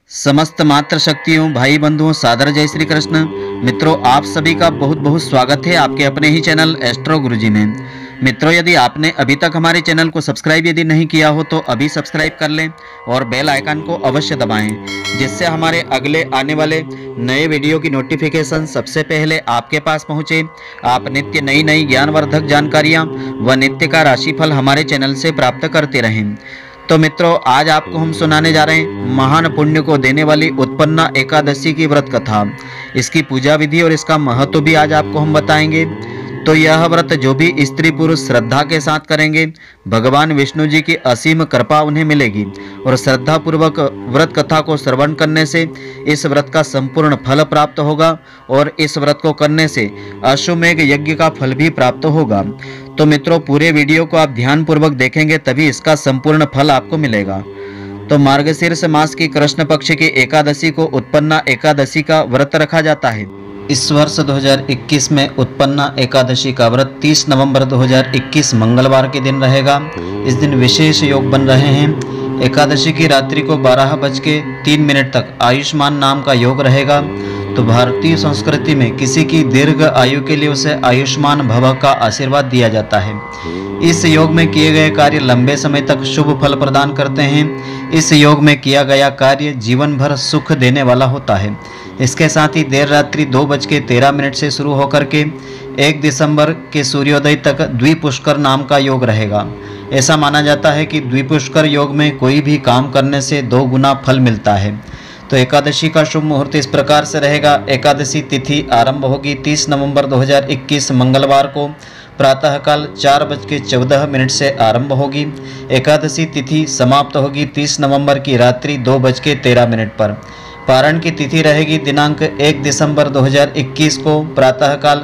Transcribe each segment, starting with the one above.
समस्त मात्र शक्तियों भाई बंधुओं सादर जय श्री कृष्ण। मित्रों, आप सभी का बहुत बहुत स्वागत है आपके अपने ही चैनल एस्ट्रो गुरुजी में। मित्रों, यदि आपने अभी तक हमारे चैनल को सब्सक्राइब यदि नहीं किया हो तो अभी सब्सक्राइब कर लें और बेल आइकन को अवश्य दबाएं, जिससे हमारे अगले आने वाले नए वीडियो की नोटिफिकेशन सबसे पहले आपके पास पहुंचे। आप नित्य नई नई ज्ञानवर्धक जानकारियां व नित्य का राशिफल हमारे चैनल से प्राप्त करते रहें। तो मित्रों, आज आपको हम सुनाने जा रहे हैं महान पुण्य को देने वाली उत्पन्ना एकादशी की व्रत कथा। इसकी पूजा विधि और इसका महत्व भी आज आपको हम बताएंगे। तो यह व्रत जो भी स्त्री पुरुष श्रद्धा के साथ करेंगे, भगवान विष्णु जी की असीम कृपा उन्हें मिलेगी और श्रद्धा पूर्वक व्रत कथा को श्रवण करने से इस व्रत का संपूर्ण फल प्राप्त होगा और इस व्रत को करने से अश्वमेघ यज्ञ का फल भी प्राप्त होगा। तो मित्रों, पूरे वीडियो को आप ध्यान पूर्वक देखेंगे तभी इसका संपूर्ण फल आपको मिलेगा। तो मार्गशीर्ष मास की कृष्ण पक्ष की एकादशी को उत्पन्ना एकादशी का व्रत रखा जाता है। इस वर्ष 2021 में उत्पन्ना एकादशी का व्रत 30 नवंबर 2021 मंगलवार के दिन रहेगा। इस दिन विशेष योग बन रहे हैं। एकादशी की रात्रि को 12:03 तक आयुष्मान नाम का योग रहेगा। तो भारतीय संस्कृति में किसी की दीर्घ आयु के लिए उसे आयुष्मान भव का आशीर्वाद दिया जाता है। इस योग में किए गए कार्य लंबे समय तक शुभ फल प्रदान करते हैं। इस योग में किया गया कार्य जीवन भर सुख देने वाला होता है। इसके साथ ही देर रात्रि 2:13 से शुरू होकर के 1 दिसंबर के सूर्योदय तक द्विपुष्कर नाम का योग रहेगा। ऐसा माना जाता है कि द्विपुष्कर योग में कोई भी काम करने से 2 गुना फल मिलता है। तो एकादशी का शुभ मुहूर्त इस प्रकार से रहेगा। एकादशी तिथि आरंभ होगी 30 नवंबर 2021 मंगलवार को प्रातःकाल 4:14 से आरंभ होगी। एकादशी तिथि समाप्त होगी 30 नवंबर की रात्रि 2:13 पर। पारण की तिथि रहेगी दिनांक 1 दिसंबर 2021 को प्रातःकाल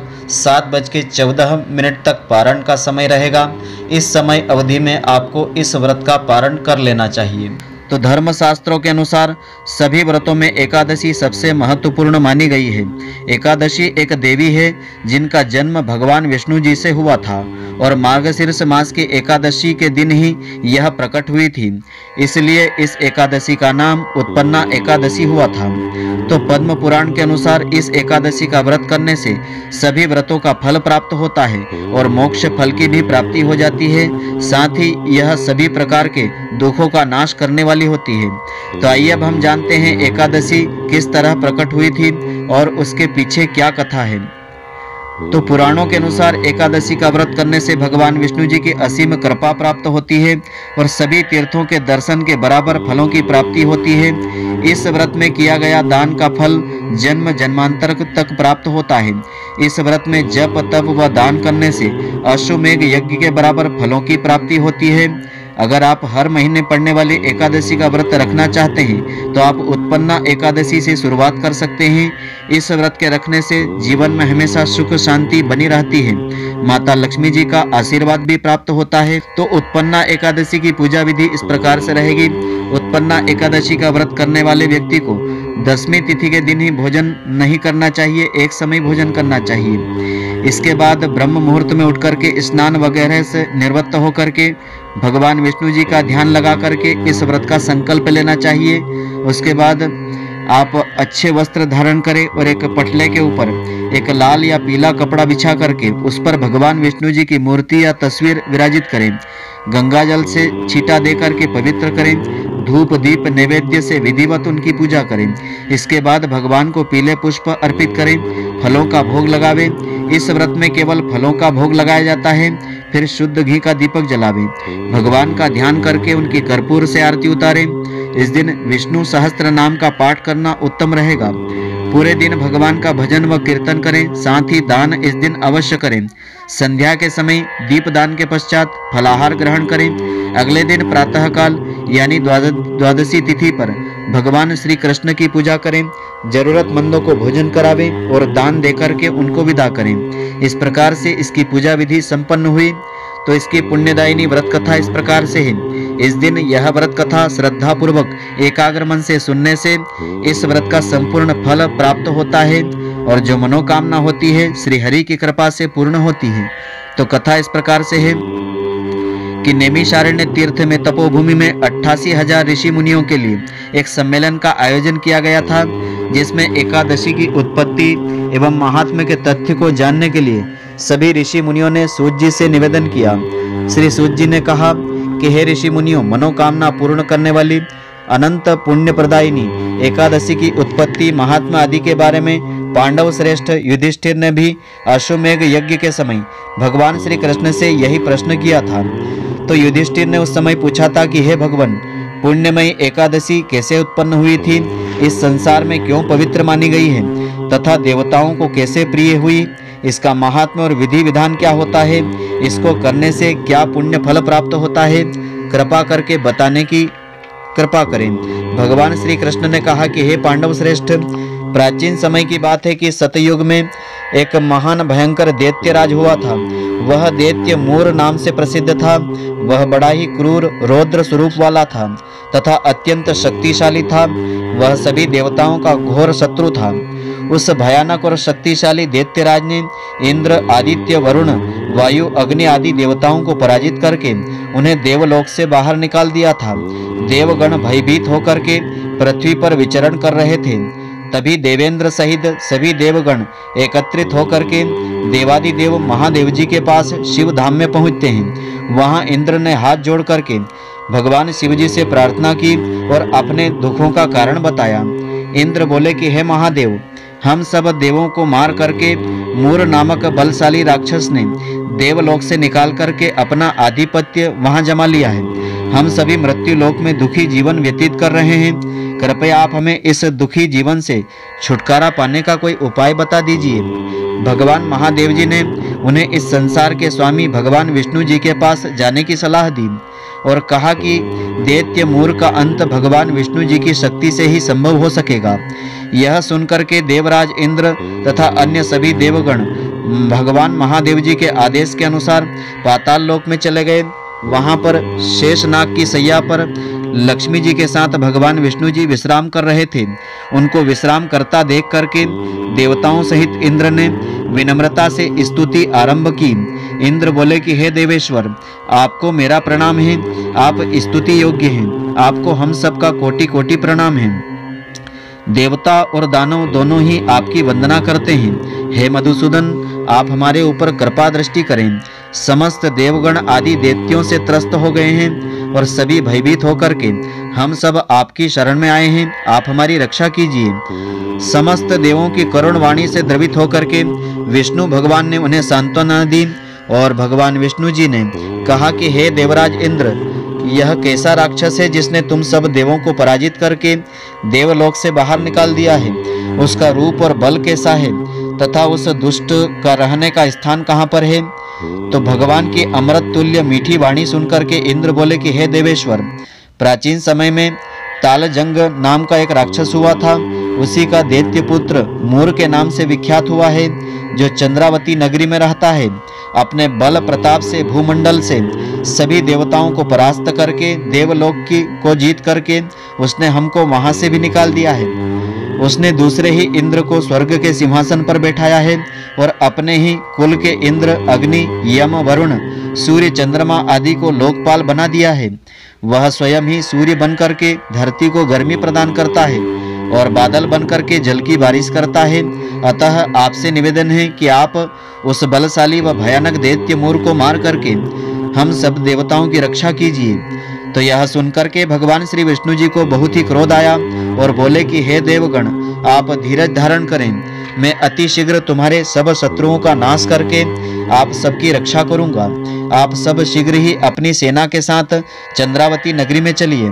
7:14 तक पारण का समय रहेगा। इस समय अवधि में आपको इस व्रत का पारण कर लेना चाहिए। तो धर्म शास्त्रों के अनुसार सभी व्रतों में एकादशी सबसे महत्वपूर्ण मानी गई है। एकादशी एक देवी है जिनका जन्म भगवान विष्णु जी से हुआ था और मार्गशीर्ष मास की एकादशी के दिन ही यह प्रकट हुई थी, इसलिए इस एकादशी का नाम उत्पन्ना एकादशी हुआ था। तो पद्म पुराण के अनुसार इस एकादशी का व्रत करने से सभी व्रतों का फल प्राप्त होता है और मोक्ष फल की भी प्राप्ति हो जाती है। साथ ही यह सभी प्रकार के दुखों का नाश करने वाली होती है। तो आइए अब हम जानते हैं एकादशी किस तरह प्रकट हुई थी और उसके पीछे क्या कथा है। तो पुराणों के अनुसार एकादशी का व्रत करने से भगवान विष्णु जी की असीम कृपा प्राप्त होती है और सभी तीर्थों के दर्शन के बराबर फलों की प्राप्ति होती है। इस व्रत में किया गया दान का फल जन्म जन्मांतर तक प्राप्त होता है। इस व्रत में जप तप व दान करने से अश्वमेघ यज्ञ के बराबर फलों की प्राप्ति होती है। अगर आप हर महीने पड़ने वाली एकादशी का व्रत रखना चाहते हैं तो आप उत्पन्ना एकादशी से शुरुआत कर सकते हैं। इस व्रत के रखने से जीवन में हमेशा सुख शांति बनी रहती है। माता लक्ष्मी जी का आशीर्वाद भी प्राप्त होता है। तो उत्पन्ना एकादशी की पूजा विधि इस प्रकार से रहेगी। उत्पन्ना एकादशी का व्रत करने वाले व्यक्ति को 10वीं तिथि के दिन ही भोजन नहीं करना चाहिए, एक समय भोजन करना चाहिए। इसके बाद ब्रह्म मुहूर्त में उठ करके स्नान वगैरह से निवृत्त होकर के भगवान विष्णु जी का ध्यान लगा करके इस व्रत का संकल्प लेना चाहिए। उसके बाद आप अच्छे वस्त्र धारण करें और एक पटले के ऊपर एक लाल या पीला कपड़ा बिछा करके उस पर भगवान विष्णु जी की मूर्ति या तस्वीर विराजित करें। गंगा जल से छींटा दे करके पवित्र करें। धूप दीप नैवेद्य से विधिवत उनकी पूजा करें। इसके बाद भगवान को पीले पुष्प अर्पित करें, फलों का भोग लगावें। इस व्रत में केवल फलों का भोग लगाया जाता है। फिर शुद्ध घी का दीपक जलावें। भगवान का ध्यान करके उनकी कर्पूर से आरती उतारें। इस दिन विष्णु सहस्त्र नाम का पाठ करना उत्तम रहेगा। पूरे दिन भगवान का भजन व कीर्तन करें। साथ ही दान इस दिन अवश्य करें। संध्या के समय दीप दान के पश्चात फलाहार ग्रहण करें। अगले दिन प्रातःकाल यानी द्वादशी तिथि पर भगवान श्री कृष्ण की पूजा करें। जरूरतमंदों को भोजन करावें और दान देकर के उनको विदा करें। इस प्रकार से इसकी पूजा विधि संपन्न हुई। तो इसकी पुण्यदायिनी व्रत कथा इस प्रकार से है। इस दिन यह व्रत कथा श्रद्धा पूर्वक एकाग्र मन से सुनने से इस व्रत का संपूर्ण फल प्राप्त होता है और जो मनोकामना होती है श्री हरि की कृपा से पूर्ण होती है। तो कथा इस प्रकार से है कि नैमिषारण्य तीर्थ में तपोभूमि में 88,000 ऋषि मुनियों के लिए एक सम्मेलन का आयोजन किया गया था, जिसमें एकादशी की उत्पत्ति एवं महात्म्य के तथ्य को जानने के लिए सभी ऋषि मुनियों ने सूत जी से निवेदन किया। श्री सूत जी ने कहा कि हे ऋषि मुनियों, मनोकामना पूर्ण करने वाली अनंत पुण्य प्रदायिनी एकादशी की उत्पत्ति, महात्मा आदि के बारे में पांडव श्रेष्ठ युधिष्ठिर ने भी अश्वमेघ यज्ञ के समय भगवान श्री कृष्ण से यही प्रश्न किया था। तो युधिष्ठिर ने उस समय पूछा था कि हे भगवान, पुण्यमयी एकादशी कैसे उत्पन्न हुई थी, इस संसार में क्यों पवित्र मानी गई है तथा देवताओं को कैसे प्रिय हुई, इसका महात्म्य और विधि विधान क्या होता है, इसको करने से क्या पुण्य फल प्राप्त होता है, कृपा करके बताने की कृपा करें। भगवान श्री कृष्ण ने कहा कि हे पांडव श्रेष्ठ, प्राचीन समय की बात है कि सतयुग में एक महान भयंकर दैत्यराज हुआ था। वह दैत्य मूर नाम से प्रसिद्ध था। वह बड़ा ही क्रूर रौद्र स्वरूप वाला था तथा अत्यंत शक्तिशाली था। वह सभी देवताओं का घोर शत्रु था। उस भयानक और शक्तिशाली दैत्यराज ने इंद्र, आदित्य, वरुण, वायु, अग्नि आदि देवताओं को पराजित करके उन्हें देवलोक से बाहर निकाल दिया था। देवगण भयभीत होकर के पृथ्वी पर विचरण कर रहे थे। तभी देवेंद्र सहित सभी देवगण एकत्रित होकर के देवादिदेव महादेव जी के पास शिव धाम में पहुंचते हैं। वहां इंद्र ने हाथ जोड़ करके भगवान शिव जी से प्रार्थना की और अपने दुखों का कारण बताया। इंद्र बोले कि हे महादेव, हम सब देवों को मार करके मूर नामक बलशाली राक्षस ने देवलोक से निकाल करके अपना आधिपत्य वहां जमा लिया है। हम सभी मृत्यु लोक में दुखी जीवन व्यतीत कर रहे हैं। कृपया आप हमें इस दुखी जीवन से छुटकारा पाने का कोई उपाय बता दीजिए। भगवान महादेव जी ने उन्हें इस संसार के स्वामी भगवान विष्णु जी के पास जाने की सलाह दी और कहा कि दैत्य मूर का अंत भगवान विष्णु जी की शक्ति से ही संभव हो सकेगा। यह सुनकर के देवराज इंद्र तथा अन्य सभी देवगण भगवान महादेव जी के आदेश के अनुसार पाताल लोक में चले गए। वहां पर शेषनाग की सैया पर लक्ष्मी जी के साथ भगवान विष्णु जी विश्राम कर रहे थे। उनको विश्राम करता देख करके देवताओं सहित इंद्र ने विनम्रता से स्तुति आरंभ की। इंद्र बोले कि हे देवेश्वर, आपको मेरा प्रणाम है। आप स्तुति योग्य हैं। आपको हम सबका कोटि कोटि प्रणाम है। देवता और दानव दोनों ही आपकी वंदना करते हैं। हे मधुसूदन, आप हमारे ऊपर कृपा दृष्टि करें। समस्त देवगण आदि दैत्यों से त्रस्त हो गए हैं और सभी भयभीत होकर के हम सब आपकी शरण में आए हैं। आप हमारी रक्षा कीजिए। समस्त देवों की करुण वाणी से द्रवित होकर के विष्णु भगवान ने उन्हें सांत्वना दी और भगवान विष्णु जी ने कहा कि हे देवराज इंद्र, यह कैसा राक्षस है जिसने तुम सब देवों को पराजित करके देवलोक से बाहर निकाल दिया है? उसका रूप और बल कैसा है तथा उस दुष्ट का रहने का स्थान कहाँ पर है? तो भगवान की अमृत तुल्य मीठी वाणी सुनकर के इंद्र बोले कि हे देवेश्वर, प्राचीन समय में तालजंग नाम का एक राक्षस हुआ था। उसी का दैत्य पुत्र मूर के नाम से विख्यात हुआ है, जो चंद्रावती नगरी में रहता है। अपने बल प्रताप से भूमंडल से सभी देवताओं को परास्त करके देवलोक को जीत करके उसने हमको वहां से भी निकाल दिया है। उसने दूसरे ही इंद्र को स्वर्ग के सिंहासन पर बैठाया है और अपने ही कुल के इंद्र, अग्नि, यम, वरुण, सूर्य, चंद्रमा आदि को लोकपाल बना दिया है। वह स्वयं ही सूर्य बनकर के धरती को गर्मी प्रदान करता है और बादल बनकर के जल की बारिश करता है। अतः आपसे निवेदन है कि आप उस बलशाली व भयानक दैत्य मूर को मार करके हम सब देवताओं की रक्षा कीजिए। तो यह सुनकर के भगवान श्री विष्णु जी को बहुत ही क्रोध आया और बोले कि हे देवगण, आप धीरज धारण करें। मैं अति शीघ्र तुम्हारे सब शत्रुओं का नाश करके आप सबकी रक्षा करूंगा। आप सब शीघ्र ही अपनी सेना के साथ चंद्रावती नगरी में चलिए।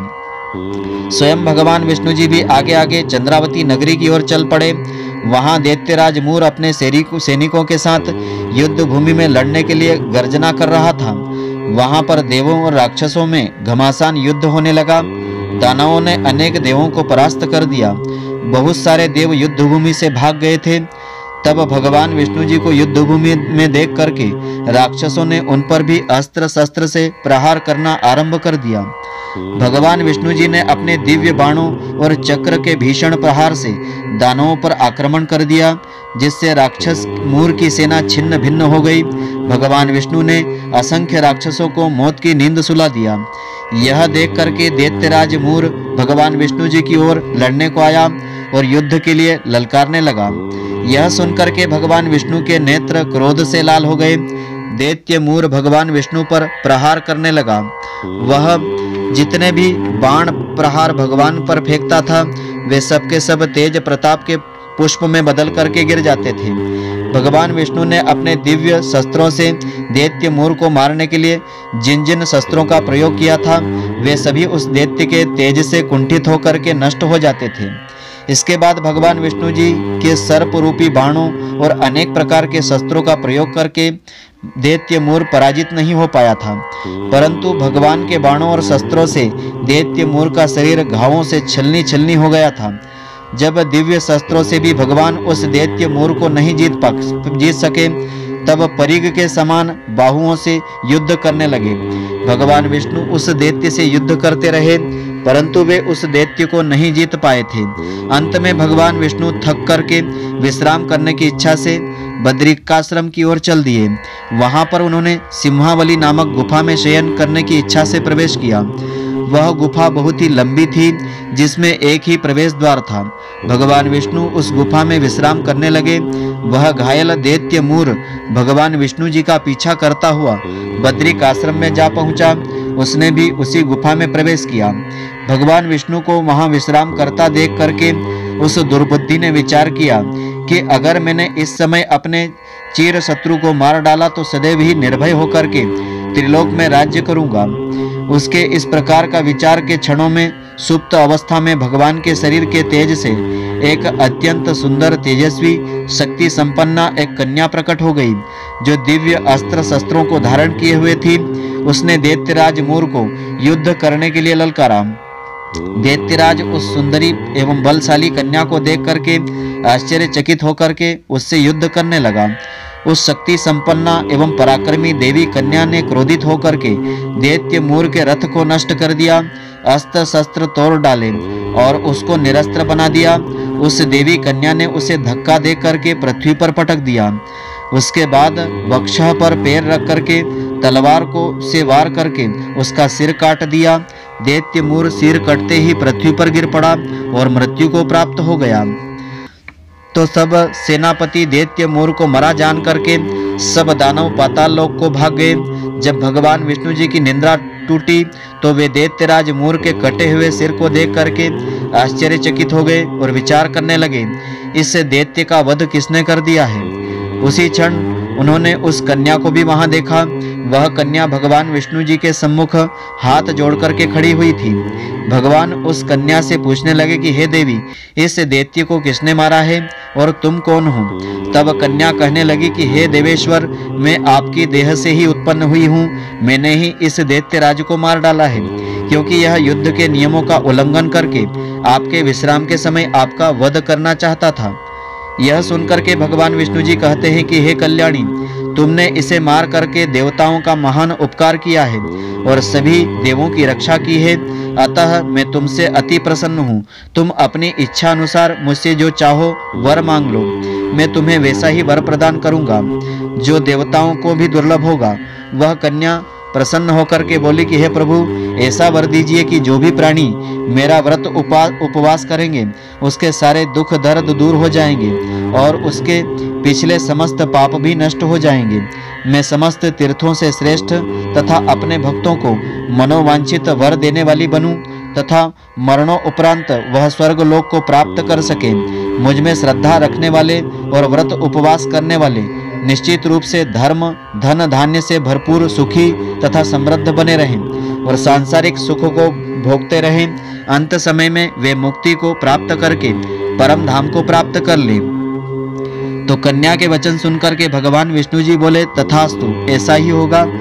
स्वयं भगवान विष्णु जी भी आगे आगे चंद्रावती नगरी की ओर चल पड़े। वहां दैत्यराज मूर अपने सैनिकों के साथ युद्ध भूमि में लड़ने के लिए गर्जना कर रहा था। वहां पर देवों और राक्षसों में घमासान युद्ध होने लगा। दानवों ने अनेक देवों को परास्त कर दिया। बहुत सारे देव युद्ध भूमि से भाग गए थे। तब भगवान विष्णु जी को युद्ध भूमि में देख करके राक्षसों ने उन पर भी अस्त्र शस्त्र से प्रहार करना आरंभ कर दिया। भगवान विष्णु जी ने अपने दिव्य बाणों और चक्र के भीषण प्रहार से दानवों पर आक्रमण कर दिया, जिससे राक्षस मूर की सेना छिन्न भिन्न हो गई। भगवान विष्णु ने असंख्य राक्षसों को मौत की नींद सुला दिया। यह देख करके दैत्यराज मूर भगवान विष्णु जी की ओर लड़ने को आया और युद्ध के लिए ललकारने लगा। यह सुनकर के भगवान विष्णु के नेत्र क्रोध से लाल हो गए। दैत्य मूर भगवान विष्णु पर प्रहार करने लगा। वह जितने भी बाण प्रहार भगवान पर फेंकता था, वे सब के सब तेज प्रताप के पुष्प में बदल करके गिर जाते थे। भगवान विष्णु ने अपने दिव्य शस्त्रों से दैत्य मूर को मारने के लिए जिन जिन शस्त्रों का प्रयोग किया था, वे सभी उस दैत्य के तेज से कुंठित होकर के नष्ट हो जाते थे। इसके बाद भगवान विष्णु जी के सर्प रूपी बाणों और अनेक प्रकार के शस्त्रों का प्रयोग करके दैत्य मूर पराजित नहीं हो पाया था, परंतु भगवान के बाणों और शस्त्रों से दैत्य मूर का शरीर घावों से छलनी छलनी हो गया था। जब दिव्य शस्त्रों से भी भगवान उस दैत्य मूर को नहीं जीत सके, तब परिग के समान बाहुओं से युद्ध करने लगे। भगवान विष्णु उस दैत्य से युद्ध करते रहे, परंतु वे उस दैत्य को नहीं जीत पाए थे। अंत में भगवान विष्णु थक करके विश्राम करने की इच्छा से बद्रिकाश्रम की ओर चल दिए। वहां पर उन्होंने सिंहावली नामक गुफा में शयन करने की इच्छा से प्रवेश किया। वह गुफा बहुत ही लंबी थी, जिसमें एक ही प्रवेश द्वार था। भगवान विष्णु उस गुफा में विश्राम करने लगे। वह घायल दैत्य मूर भगवान विष्णु जी का पीछा करता हुआ बद्रिक आश्रम में जा पहुंचा। उसने भी उसी गुफा में प्रवेश किया। भगवान विष्णु को वहां विश्राम करता देख करके उस दुर्बुद्धि ने विचार किया कि अगर मैंने इस समय अपने चिर शत्रु को मार डाला तो सदैव ही निर्भय होकर के त्रिलोक में राज्य करूंगा। उसके इस प्रकार का विचार के क्षणों में सुप्त अवस्था में भगवान के शरीर के तेज से एक अत्यंत सुंदर तेजस्वी शक्ति संपन्ना एक कन्या प्रकट हो गई, जो दिव्य अस्त्र शस्त्रों को धारण किए हुए थी। उसने दैत्यराज मूर को युद्ध करने के लिए ललकारा। दैत्यराज उस सुंदरी एवं बलशाली कन्या को देख करके आश्चर्यचकित होकर के उससे युद्ध करने लगा। उस शक्ति संपन्ना एवं पराक्रमी देवी कन्या ने क्रोधित होकर के दैत्य मूर के रथ को नष्ट कर दिया, अस्त्र शस्त्र तोड़ डाले और उसको निरस्त्र बना दिया। उस देवी कन्या ने उसे धक्का दे करके पृथ्वी पर पटक दिया। उसके बाद वक्षः पर पैर रख करके तलवार को से वार करके उसका सिर काट दिया। दैत्य मूर सिर कटते ही पृथ्वी पर गिर पड़ा और मृत्यु को प्राप्त हो गया। तो सब सेनापति दैत्य मूर को मरा जान करके सब दानव पाताल लोक को भाग गए। जब भगवान विष्णु जी की निंद्रा टूटी तो वे दैत्यराज मूर के कटे हुए सिर को देख करके आश्चर्यचकित हो गए और विचार करने लगे, इस दैत्य का वध किसने कर दिया है। उसी क्षण उन्होंने उस कन्या को भी वहां देखा। वह कन्या भगवान विष्णु जी के सम्मुख हाथ जोड़ करके खड़ी हुई थी। भगवान उस कन्या से पूछने लगे कि हे देवी, इस दैत्य को किसने मारा है और तुम कौन हो। तब कन्या कहने लगी कि हे देवेश्वर, मैं आपकी देह से ही उत्पन्न हुई हूँ। मैंने ही इस दैत्यराज को मार डाला है, क्योंकि यह युद्ध के नियमों का उल्लंघन करके आपके विश्राम के समय आपका वध करना चाहता था। यह सुनकर के भगवान विष्णु जी कहते हैं कि हे कल्याणी, तुमने इसे मार करके देवताओं का महान उपकार किया है और सभी देवों की रक्षा की है, अतः मैं तुमसे अति प्रसन्न हूँ। तुम अपनी इच्छा अनुसार मुझसे जो चाहो वर मांग लो, मैं तुम्हें वैसा ही वर प्रदान करूँगा जो देवताओं को भी दुर्लभ होगा। वह कन्या प्रसन्न होकर के बोली कि हे प्रभु, ऐसा वर दीजिए कि जो भी प्राणी मेरा व्रत उपवास करेंगे उसके सारे दुख दर्द दूर हो जाएंगे और उसके पिछले समस्त पाप भी नष्ट हो जाएंगे। मैं समस्त तीर्थों से श्रेष्ठ तथा अपने भक्तों को मनोवांछित वर देने वाली बनूं तथा मरणों उपरांत वह स्वर्ग लोक को प्राप्त कर सके। मुझ में श्रद्धा रखने वाले और व्रत उपवास करने वाले निश्चित रूप से धर्म धन धान्य से भरपूर सुखी तथा समृद्ध बने रहें और सांसारिक सुख को भोगते रहें। अंत समय में वे मुक्ति को प्राप्त करके परम धाम को प्राप्त कर ले। तो कन्या के वचन सुनकर के भगवान विष्णु जी बोले, तथास्तु, ऐसा ही होगा।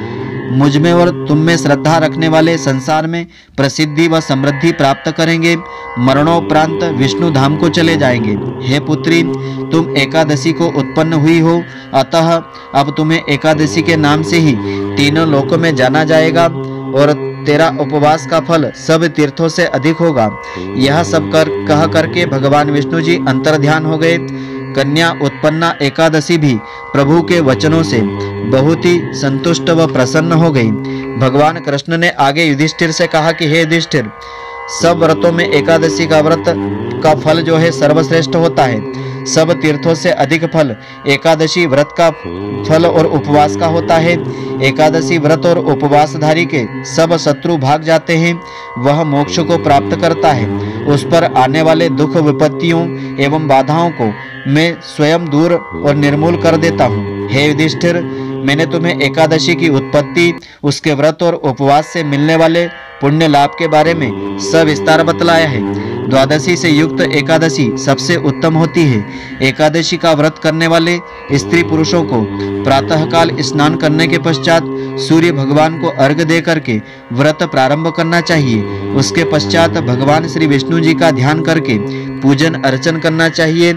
मुझ में और तुम में श्रद्धा रखने वाले संसार में प्रसिद्धि व समृद्धि प्राप्त करेंगे, मरणोपरांत विष्णु धाम को चले जाएंगे। हे पुत्री, तुम एकादशी को उत्पन्न हुई हो, अतः अब तुम्हें एकादशी के नाम से ही तीनों लोकों में जाना जाएगा और तेरा उपवास का फल सब तीर्थों से अधिक होगा। यह सब कह करके भगवान विष्णु जी अंतर्ध्यान हो गए। कन्या उत्पन्ना एकादशी भी प्रभु के वचनों से बहुत ही संतुष्ट व प्रसन्न हो गई। भगवान कृष्ण ने आगे युधिष्ठिर से कहा कि हे युधिष्ठिर, सब व्रतों में एकादशी का व्रत का फल जो है सर्वश्रेष्ठ होता है। सब तीर्थों से अधिक फल एकादशी व्रत का फल और उपवास का होता है। एकादशी व्रत और उपवासधारी के सब शत्रु भाग जाते हैं, वह मोक्ष को प्राप्त करता है। उस पर आने वाले दुख विपत्तियों एवं बाधाओं को मैं स्वयं दूर और निर्मूल कर देता हूँ। हे युधिष्ठिर, मैंने तुम्हें एकादशी की उत्पत्ति, उसके व्रत और उपवास से मिलने वाले पुण्य लाभ के बारे में सविस्तार बतलाया है। द्वादशी से युक्त एकादशी सबसे उत्तम होती है। एकादशी का व्रत करने वाले स्त्री पुरुषों को प्रातःकाल स्नान करने के पश्चात सूर्य भगवान को अर्घ्य दे करके व्रत प्रारंभ करना चाहिए। उसके पश्चात भगवान श्री विष्णु जी का ध्यान करके पूजन अर्चन करना चाहिए।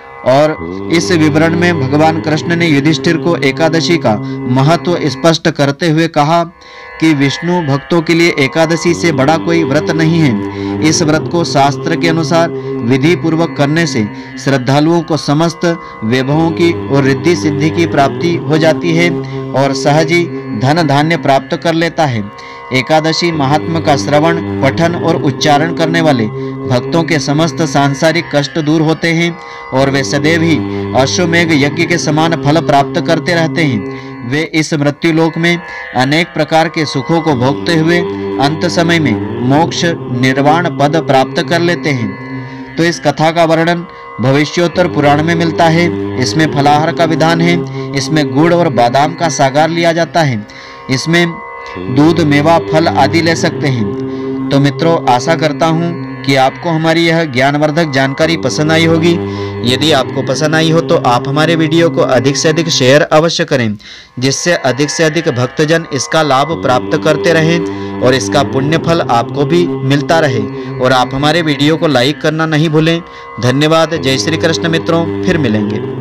और इस विवरण में भगवान कृष्ण ने युधिष्ठिर को एकादशी का महत्व स्पष्ट करते हुए कहा कि विष्णु भक्तों के लिए एकादशी से बड़ा कोई व्रत नहीं है। इस व्रत को शास्त्र के अनुसार विधि पूर्वक करने से श्रद्धालुओं को समस्त वैभवों की और रिद्धि सिद्धि की प्राप्ति हो जाती है और सहज ही धन धान्य प्राप्त कर लेता है। एकादशी महात्मा का श्रवण, पठन और उच्चारण करने वाले भक्तों के समस्त सांसारिक कष्ट दूर होते हैं और वे सदैव ही अश्वमेघ यज्ञ के समान फल प्राप्त करते रहते हैं। वे इस मृत्यु लोक में अनेक प्रकार के सुखों को भोगते हुए अंत समय में मोक्ष निर्वाण पद प्राप्त कर लेते हैं। तो इस कथा का वर्णन भविष्योत्तर पुराण में मिलता है। इसमें फलाहार का विधान है। इसमें गुड़ और बादाम का सागार लिया जाता है। इसमें दूध, मेवा, फल आदि ले सकते हैं। तो मित्रों, आशा करता हूँ कि आपको हमारी यह ज्ञानवर्धक जानकारी पसंद आई होगी। यदि आपको पसंद आई हो तो आप हमारे वीडियो को अधिक से अधिक शेयर अवश्य करें, जिससे अधिक से अधिक भक्तजन इसका लाभ प्राप्त करते रहें और इसका पुण्य फल आपको भी मिलता रहे। और आप हमारे वीडियो को लाइक करना नहीं भूलें। धन्यवाद। जय श्री कृष्ण मित्रों, फिर मिलेंगे।